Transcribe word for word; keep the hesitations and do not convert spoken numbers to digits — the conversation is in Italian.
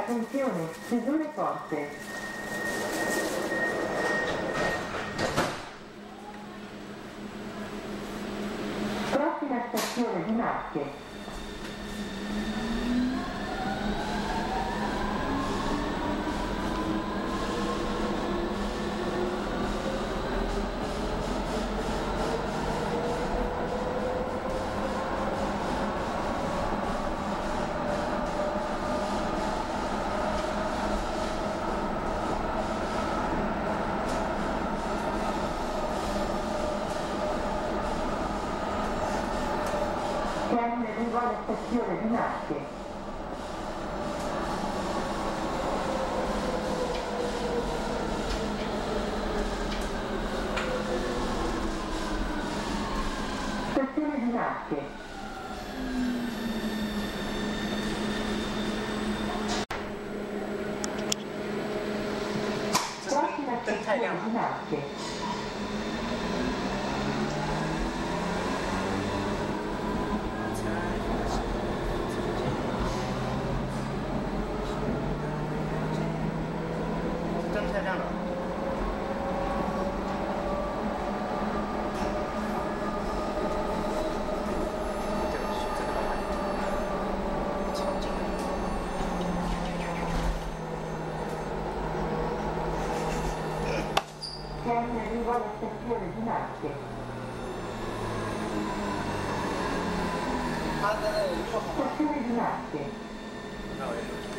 Attenzione, chiusure porte. Prossima stazione di Marche. Termine arrivo alla stazione di Marche. Stazione di Marche. Prossima stazione di Marche. Termine arrivo alla stazione di Marche. Stazione di Marche.